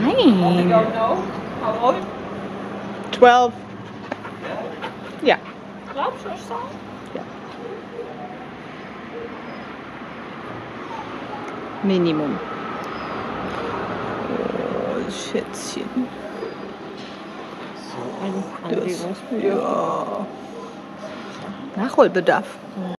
Nein. Don't know. How old? 12. Ja. Glaubst du so? Ja. Minimum. Oh, Schätzchen. So ein Anregungsbild. Ja. Nachholbedarf.